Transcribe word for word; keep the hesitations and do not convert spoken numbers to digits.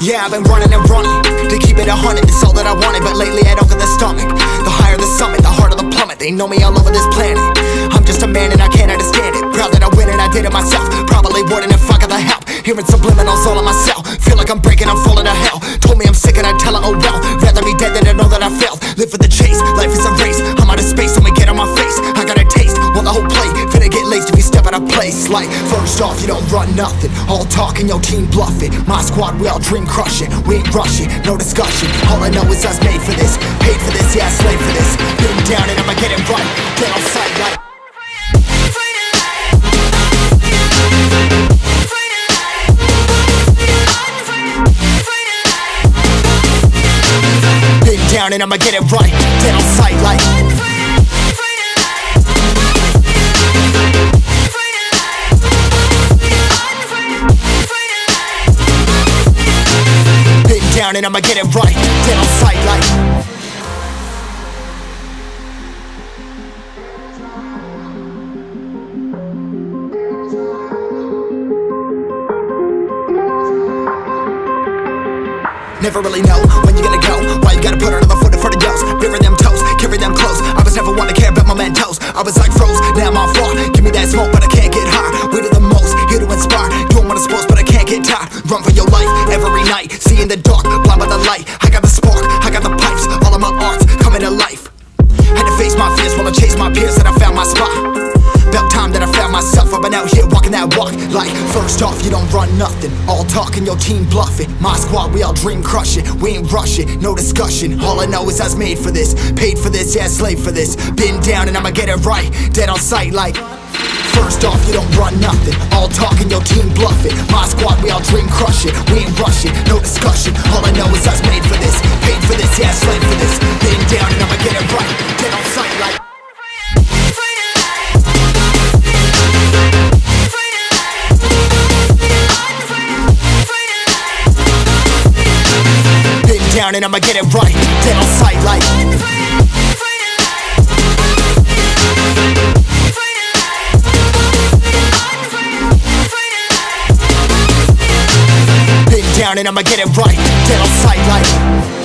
Yeah, I've been running and running to keep it a hundred, it's all that I wanted. But lately I don't get the stomach. The higher the summit, the harder the plummet. They know me all over this planet. I'm just a man and I can't understand it. Proud that I win and I did it myself. Probably wouldn't if I got the help. Hearing subliminals all on myself. Feel like I'm breaking, I'm falling to hell. Told me I'm sick and I tell her, oh well. Rather be dead than to know that I failed. Live for the chase, life is a race. I'm out of space, I'ma get on my face. I got a taste, want the whole plate. Finna get laced if you step out of place. Like, first off, you don't run nothing. All talk and your team bluff it. My squad, we all dream crushing. We ain't rushing, no discussion. All I know is us made for this. Paid for this, yeah, slave for this. Been down and I'ma get it right. Get on sight like down and I'ma get it right. Dead on sight like been down and I'ma get it right. Dead on sight like never really know when you gonna go. Why you gotta put another foot in front of yours? Bury them toes, carry them close. I was never one to care about my mentos. I was like froze, now I'm on floor. Give me that smoke, but I can't get high. We do the most, here to inspire. Doing what I'm supposed, but I can't get tired. Run for your life, every night. See in the dark, blind by the light. I got the spark, I got the pipes. All of my arts coming to life. Had to face my fears while I chase my peers, and I found my spot. About time that I found myself. I've been out here walking that walk. Like, first off, you don't run nothing. All talk and your team bluffing. My squad, we all dream crushing. We ain't rushing, no discussion. All I know is I was made for this. Paid for this, yeah, slave for this. Been down and I'ma get it right. Dead on sight like first off, you don't run nothing. All talk and your team bluffing. My squad, we all dream crushing. We ain't rushing, no discussion. All I know is I was made for this. Paid for this, yeah, slave for this. Been down and I'ma get it right. Dead on sight like down and I'ma get it right. Dead on sight like been down and I'ma get it right. Dead on sight like